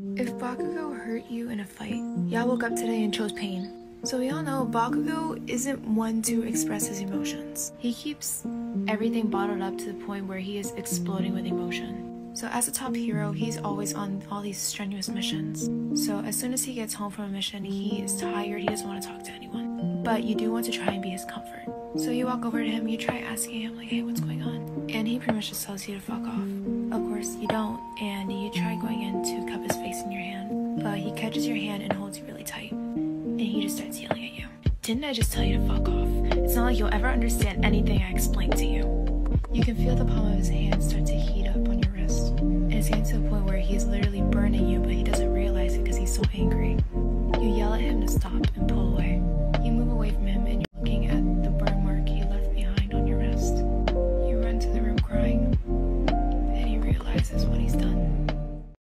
If Bakugou hurt you in a fight, y'all woke up today and chose pain. So we all know Bakugou isn't one to express his emotions. He keeps everything bottled up to the point where he is exploding with emotion. So as a top hero, he's always on all these strenuous missions. So as soon as he gets home from a mission, he is tired, he doesn't want to talk to anyone. But you do want to try and be his comfort. So you walk over to him, you try asking him like, hey, what's going on? And he pretty much just tells you to fuck off. Of course, you don't, and you try going in to cup his face in your hand. But he catches your hand and holds you really tight. And he just starts yelling at you. Didn't I just tell you to fuck off? It's not like you'll ever understand anything I explained to you. You can feel the palm of his hand start to heat up on your wrist. And it's getting to the point where he's literally burning you, but he doesn't realize it because he's so angry. You yell at him to stop and pull